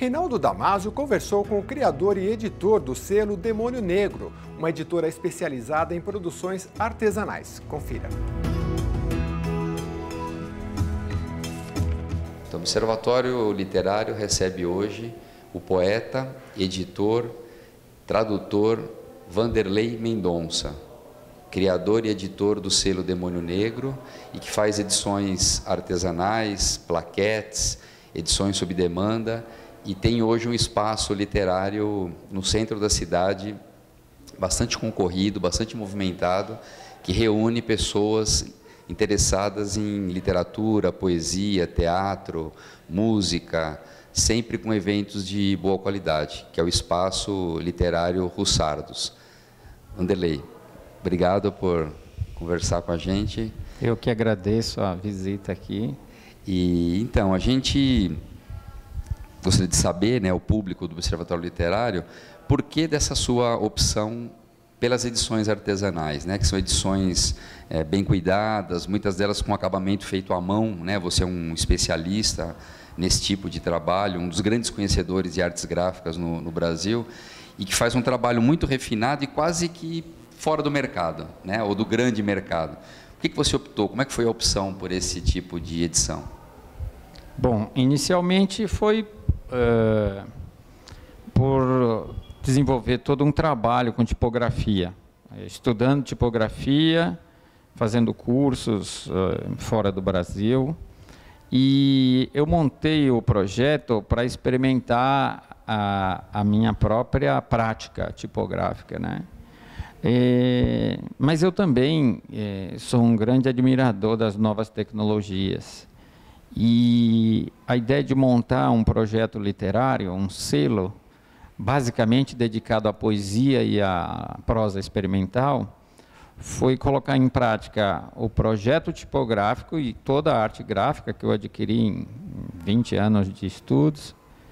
Reinaldo Damasio conversou com o criador e editor do selo Demônio Negro, uma editora especializada em produções artesanais. Confira. Então, o Observatório Literário recebe hoje o poeta, editor, tradutor Vanderlei Mendonça, criador e editor do selo Demônio Negro e que faz edições artesanais, plaquetes, edições sob demanda e tem hoje um espaço literário no centro da cidade bastante concorrido, bastante movimentado, que reúne pessoas interessadas em literatura, poesia, teatro, música, sempre com eventos de boa qualidade, que é o Espaço Literário Russardos. Vanderlei, obrigado por conversar com a gente. Eu que agradeço a visita aqui. E então, a gente gostaria de saber, né, o público do Observatório Literário, por que dessa sua opção pelas edições artesanais, né, que são edições bem cuidadas, muitas delas com acabamento feito à mão, né, você é um especialista nesse tipo de trabalho, um dos grandes conhecedores de artes gráficas no Brasil, e que faz um trabalho muito refinado e quase que fora do mercado, né, ou do grande mercado. Por que você optou? Como é que foi a opção por esse tipo de edição? Bom, inicialmente foi por desenvolver todo um trabalho com tipografia, estudando tipografia, fazendo cursos fora do Brasil, e eu montei o projeto para experimentar a minha própria prática tipográfica, né? Mas eu também sou um grande admirador das novas tecnologias, e a ideia de montar um projeto literário, um selo, basicamente dedicado à poesia e à prosa experimental, foi colocar em prática o projeto tipográfico e toda a arte gráfica que eu adquiri em 20 anos de estudos,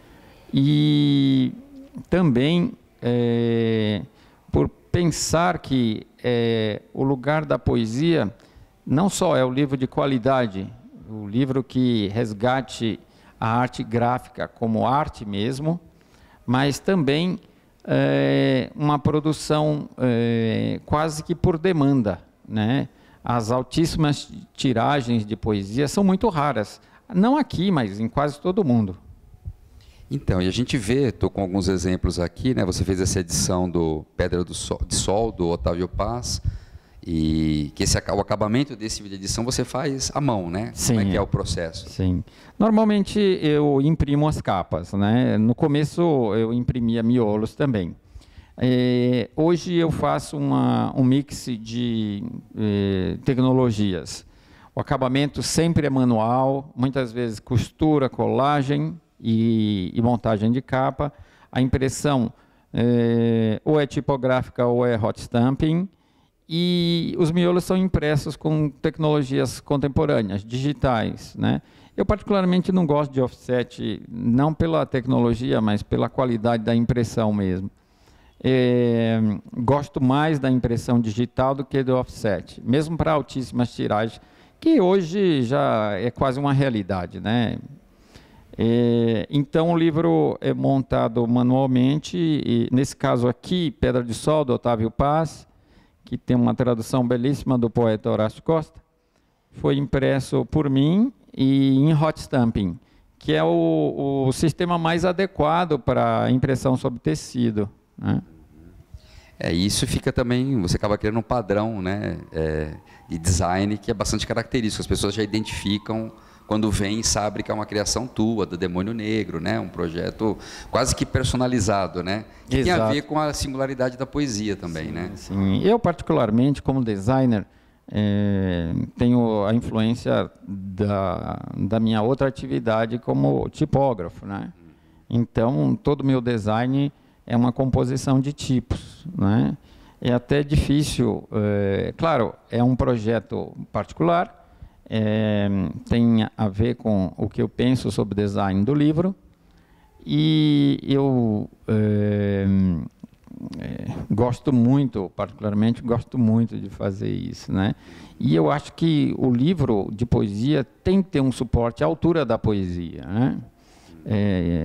e também por pensar que o lugar da poesia não só é o livro de qualidade, o livro que resgate a arte gráfica como arte mesmo, mas também uma produção quase que por demanda, né? As altíssimas tiragens de poesia são muito raras, não aqui, mas em quase todo o mundo. Então, e a gente vê, estou com alguns exemplos aqui, né? Você fez essa edição do Pedra de Sol, do Otávio Paz, e que o acabamento desse vídeo de edição você faz à mão, né? Sim, como é que é o processo? Sim. Normalmente eu imprimo as capas, né? No começo eu imprimia miolos também. Hoje eu faço um mix de tecnologias. O acabamento sempre é manual, muitas vezes costura, colagem e montagem de capa. A impressão ou é tipográfica ou é hot stamping. E os miolos são impressos com tecnologias contemporâneas, digitais, né? Eu particularmente não gosto de offset, não pela tecnologia, mas pela qualidade da impressão mesmo. Gosto mais da impressão digital do que do offset, mesmo para altíssimas tiragens, que hoje já é quase uma realidade, né? Então o livro é montado manualmente, e nesse caso aqui, Pedra de Sol, do Otávio Paz, que tem uma tradução belíssima do poeta Horácio Costa, foi impresso por mim e em hot stamping, que é o sistema mais adequado para impressão sobre tecido, né? Isso fica também, você acaba criando um padrão, né, de design que é bastante característico, as pessoas já identificam quando vem e sabe que é uma criação tua, do Demônio Negro, né? Um projeto quase que personalizado, né? Que tem a ver com a singularidade da poesia também, sim, né? Sim. Eu, particularmente, como designer, tenho a influência da minha outra atividade como tipógrafo, né? Então, todo o meu design é uma composição de tipos, né? É até difícil, claro, é um projeto particular, tem a ver com o que eu penso sobre o design do livro, e eu gosto muito, particularmente gosto muito de fazer isso, né? E eu acho que o livro de poesia tem que ter um suporte à altura da poesia, né?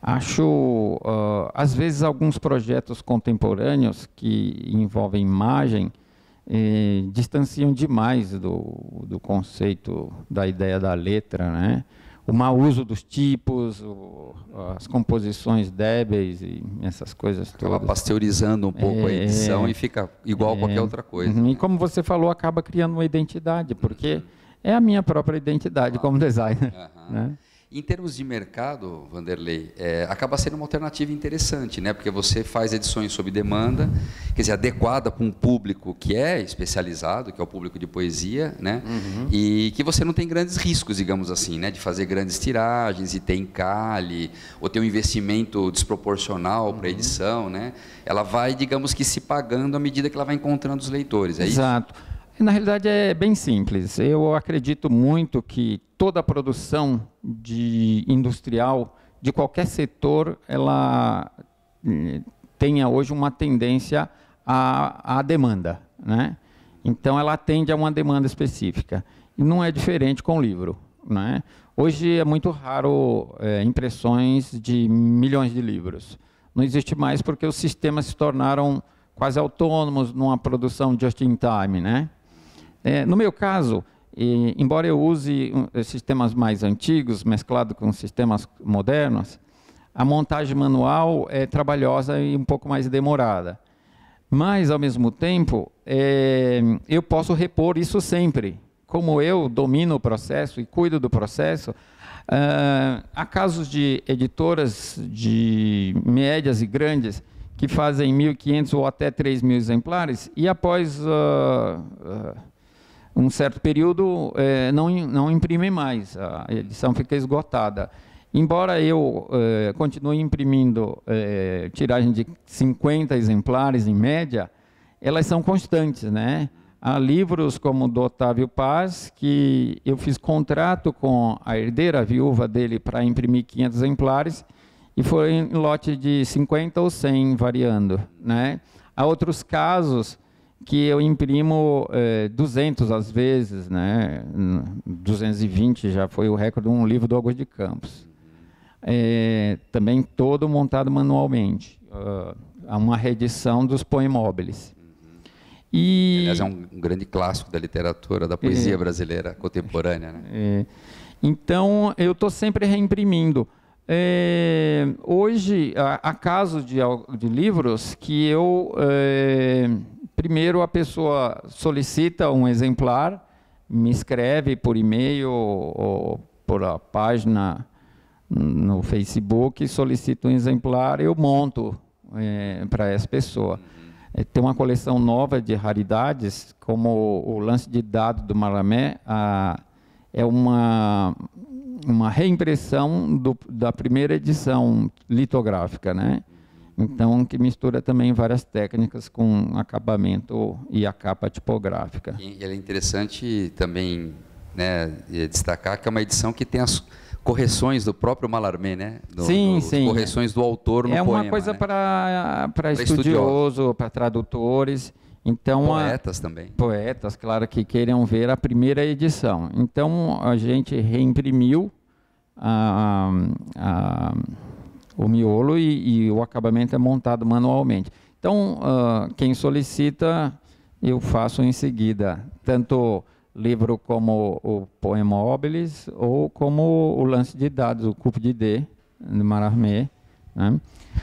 Acho, às vezes, alguns projetos contemporâneos que envolvem imagem distanciam demais do conceito, da ideia da letra, né? O mau uso dos tipos, as composições débeis e essas coisas todas. Acaba pasteurizando um pouco a edição e fica igual a qualquer outra coisa. E como você falou, acaba criando uma identidade, porque é a minha própria identidade como designer. Né? Em termos de mercado, Vanderlei, acaba sendo uma alternativa interessante, né? Porque você faz edições sob demanda, quer dizer, adequada para um público que é especializado, que é o público de poesia, né? E que você não tem grandes riscos, digamos assim, né? De fazer grandes tiragens e ter encalhe, ou ter um investimento desproporcional para a edição, né? Ela vai, digamos que, se pagando à medida que ela vai encontrando os leitores. É Exato. Na realidade, é bem simples. Eu acredito muito que toda a produção industrial de qualquer setor, ela tenha hoje uma tendência à demanda, né? Então, ela atende a uma demanda específica. E não é diferente com o livro, né? Hoje é muito raro impressões de milhões de livros. Não existe mais porque os sistemas se tornaram quase autônomos numa produção just in time, né? No meu caso, embora eu use sistemas mais antigos, mesclado com sistemas modernos, a montagem manual é trabalhosa e um pouco mais demorada. Mas, ao mesmo tempo, eu posso repor isso sempre. Como eu domino o processo e cuido do processo, há casos de editoras de médias e grandes que fazem 1.500 ou até 3.000 exemplares e, após um certo período, não imprime mais, a edição fica esgotada. Embora eu continue imprimindo tiragem de 50 exemplares em média, elas são constantes, né? Há livros como o do Otávio Paz, que eu fiz contrato com a herdeira, a viúva dele, para imprimir 500 exemplares, e foi em lote de 50 ou 100, variando, né? Há outros casos que eu imprimo 200 às vezes, né? 220 já foi o recorde de um livro do Augusto de Campos. Também todo montado manualmente. Há uma reedição dos Poemóveis. Aliás, é um grande clássico da literatura, da poesia brasileira contemporânea, né? Então, eu estou sempre reimprimindo. Hoje, há casos de livros que eu... primeiro, a pessoa solicita um exemplar, me escreve por e-mail ou por a página no Facebook, solicita um exemplar, eu monto para essa pessoa. Tem uma coleção nova de raridades, como o Lance de Dados do Mallarmé, é uma reimpressão da primeira edição litográfica, né? Então, que mistura também várias técnicas com acabamento e a capa tipográfica. E é interessante também, né, destacar que é uma edição que tem as correções do próprio Mallarmé, né? Sim. Correções do autor no poema. É uma coisa, né, para estudioso, para tradutores. Então, poetas também. Poetas, claro, que queiram ver a primeira edição. Então, a gente reimprimiu o miolo e o acabamento é montado manualmente. Então, quem solicita, eu faço em seguida, tanto livro como o Poemóveis ou como o Lance de Dados, o Coupe de D, do Mallarmé, né?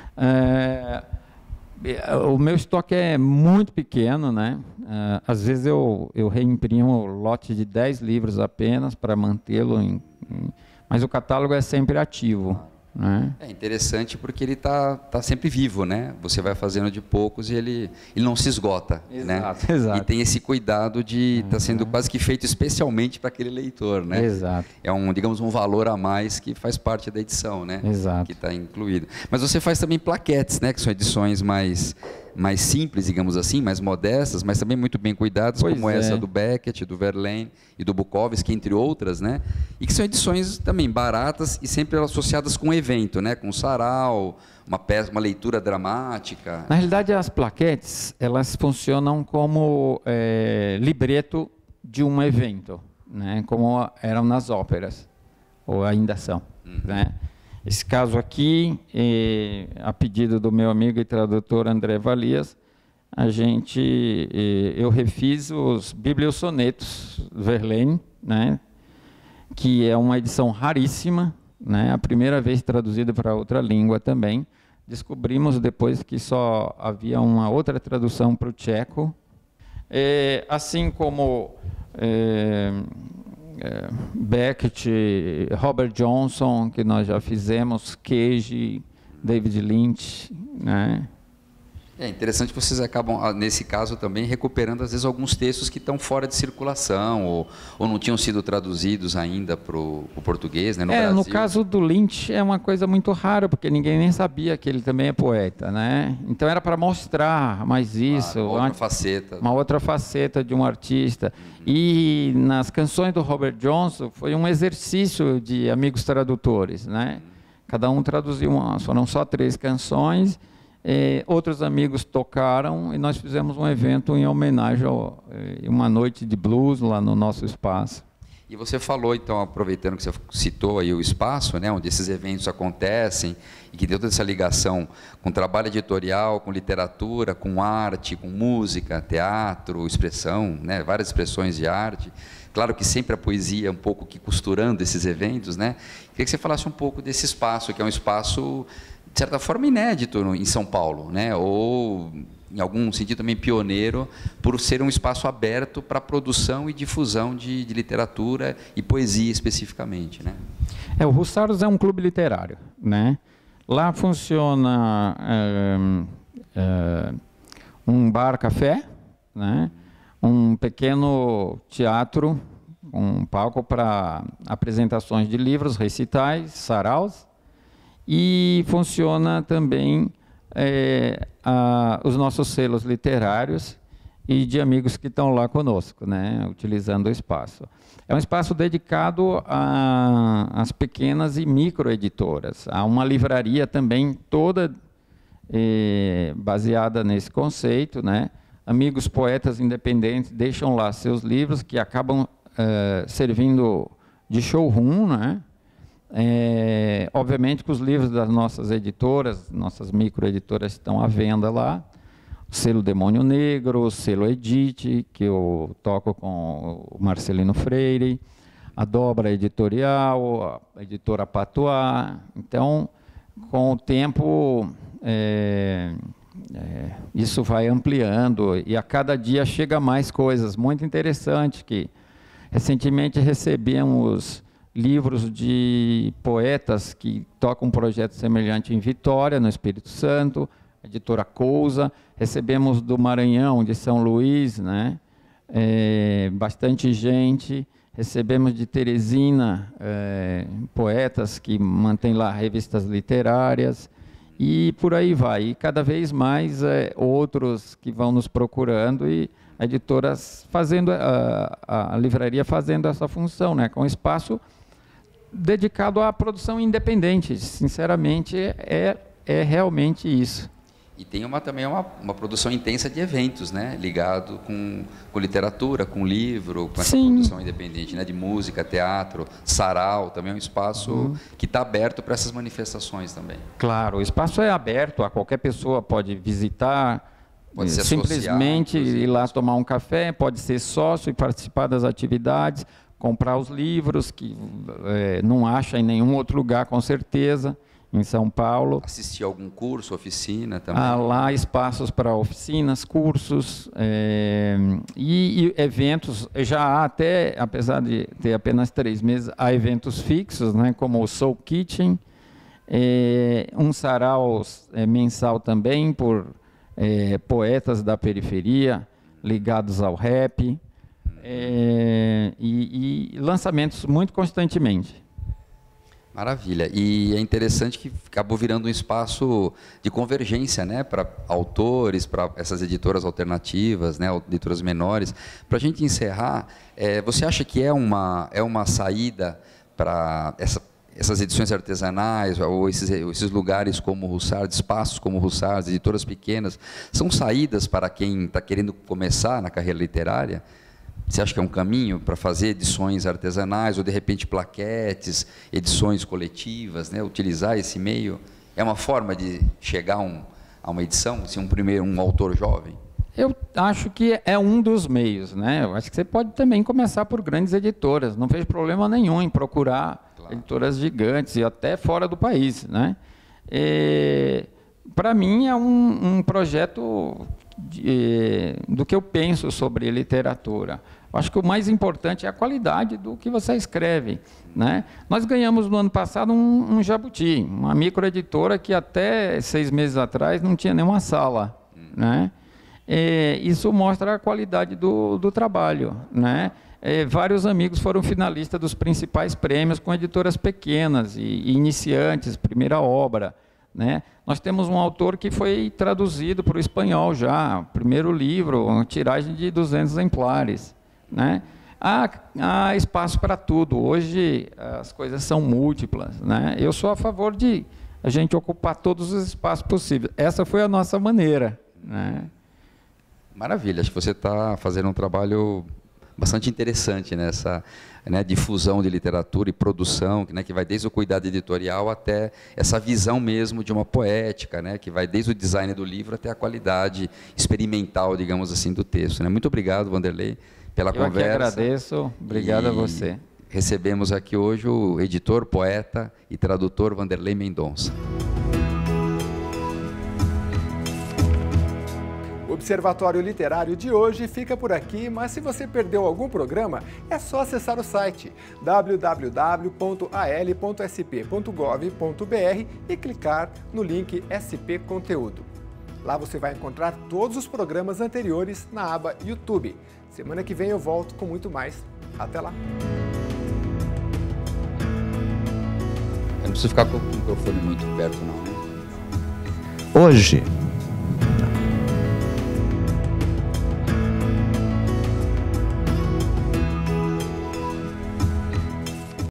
O meu estoque é muito pequeno, né? Às vezes eu reimprimo lote de 10 livros apenas para mantê-lo, mas o catálogo é sempre ativo, né? É interessante porque ele tá sempre vivo, né? Você vai fazendo de poucos e ele não se esgota, exato, né? Exato. E tem esse cuidado de estar sendo quase que feito especialmente para aquele leitor, né? Exato. É digamos, um valor a mais que faz parte da edição, né? Exato. Que está incluído. Mas você faz também plaquetes, né? Que são edições mais simples, digamos assim, mais modestas, mas também muito bem cuidadas, como essa do Beckett, do Verlaine e do Bukowski, entre outras, né? E que são edições também baratas e sempre associadas com um evento, né? Com um sarau, uma peça, uma leitura dramática. Na realidade, as plaquetes, elas funcionam como libreto de um evento, né? Como eram nas óperas, ou ainda são, né? Esse caso aqui, a pedido do meu amigo e tradutor André Valias, eu refiz os bibliosonetos Verlaine, né, que é uma edição raríssima, né, a primeira vez traduzida para outra língua também. Descobrimos depois que só havia uma outra tradução para o tcheco. Assim como Beckett, Robert Johnson, que nós já fizemos, Cage, David Lynch, né? É interessante que vocês acabam, nesse caso também, recuperando, às vezes, alguns textos que estão fora de circulação ou não tinham sido traduzidos ainda para o português, né, no Brasil. No caso do Lynch é uma coisa muito rara, porque ninguém nem sabia que ele também é poeta, né? Então era para mostrar mais isso. Claro, uma outra faceta de um artista. E nas canções do Robert Johnson foi um exercício de amigos tradutores, né? Cada um traduziu foram só 3 canções. Outros amigos tocaram e nós fizemos um evento em homenagem a uma noite de blues lá no nosso espaço. E você falou, então, aproveitando que você citou aí o espaço, né, onde esses eventos acontecem e que tem toda essa ligação com trabalho editorial, com literatura, com arte, com música, teatro, expressão, né, várias expressões de arte. Claro que sempre a poesia um pouco que costurando esses eventos, né? Queria que você falasse um pouco desse espaço, que é um espaço de certa forma inédito em São Paulo, né? Ou em algum sentido também pioneiro, por ser um espaço aberto para produção e difusão de literatura e poesia especificamente, né? O Hussaros é um clube literário, né? Lá funciona um bar-café, né? Um pequeno teatro, um palco para apresentações de livros, recitais, saraus. E funciona também os nossos selos literários e de amigos que estão lá conosco, né, utilizando o espaço. É um espaço dedicado às pequenas e microeditoras. Há uma livraria também toda baseada nesse conceito, né? Amigos poetas independentes deixam lá seus livros que acabam servindo de showroom, né? Obviamente que os livros das nossas editoras, nossas microeditoras, estão à venda lá. O selo Demônio Negro, o selo Edite, que eu toco com o Marcelino Freire, a Dobra Editorial, a editora Patois. Então, com o tempo, isso vai ampliando e a cada dia chega mais coisas. Muito interessante que recentemente recebemos livros de poetas que tocam um projeto semelhante em Vitória, no Espírito Santo, a editora Cousa. Recebemos do Maranhão, de São Luís, né? Bastante gente. Recebemos de Teresina poetas que mantêm lá revistas literárias. E por aí vai. E cada vez mais outros que vão nos procurando e editoras fazendo, a livraria fazendo essa função, né? Com espaço dedicado à produção independente. Sinceramente, é realmente isso. E tem também uma produção intensa de eventos, né? Ligado com literatura, com livro, com essa produção independente, né? De música, teatro, sarau, também é um espaço que está aberto para essas manifestações também. Claro, o espaço é aberto, a qualquer pessoa pode visitar, pode ser simplesmente ir lá tomar um café, pode ser sócio e participar das atividades, comprar os livros que não acha em nenhum outro lugar, com certeza, em São Paulo. Assistir a algum curso, oficina também? Há lá espaços para oficinas, cursos e eventos. Já há até, apesar de ter apenas 3 meses, há eventos fixos, né, como o Soul Kitchen, um sarau mensal também por poetas da periferia ligados ao rap. E lançamentos muito constantemente. Maravilha. E é interessante que acabou virando um espaço de convergência, né, para autores, para essas editoras alternativas, né, editoras menores. Para a gente encerrar, você acha que é uma saída para essas edições artesanais, ou esses lugares como o Hussards, espaços como o Hussards, editoras pequenas, são saídas para quem está querendo começar na carreira literária? Você acha que é um caminho para fazer edições artesanais ou, de repente, plaquetes, edições coletivas, né? Utilizar esse meio? É uma forma de chegar a uma edição, se um autor jovem? Eu acho que é um dos meios, né? Eu acho que você pode também começar por grandes editoras. Não vejo problema nenhum em procurar editoras gigantes e até fora do país, né? Para mim é um projeto do que eu penso sobre literatura. Eu acho que o mais importante é a qualidade do que você escreve, né? Nós ganhamos no ano passado um Jabuti, uma microeditora que até 6 meses atrás não tinha nenhuma sala, né? Isso mostra a qualidade do trabalho, né? Vários amigos foram finalistas dos principais prêmios com editoras pequenas e iniciantes, primeira obra, né? Nós temos um autor que foi traduzido para o espanhol já, primeiro livro, uma tiragem de 200 exemplares, né? Há espaço para tudo. Hoje as coisas são múltiplas, né? Eu sou a favor de a gente ocupar todos os espaços possíveis. Essa foi a nossa maneira, né? Maravilha, acho que você está fazendo um trabalho bastante interessante nessa, né, difusão de literatura e produção, né, que vai desde o cuidado editorial até essa visão mesmo de uma poética, né, que vai desde o design do livro até a qualidade experimental, digamos assim, do texto, né? Muito obrigado, Vanderlei, pela conversa. Eu que agradeço, obrigado a você. Recebemos aqui hoje o editor, poeta e tradutor Vanderlei Mendonça. O Observatório Literário de hoje fica por aqui, mas se você perdeu algum programa, é só acessar o site www.al.sp.gov.br e clicar no link SP Conteúdo. Lá você vai encontrar todos os programas anteriores na aba YouTube. Semana que vem eu volto com muito mais. Até lá! Eu não preciso ficar com o microfone muito perto, não, né? Hoje,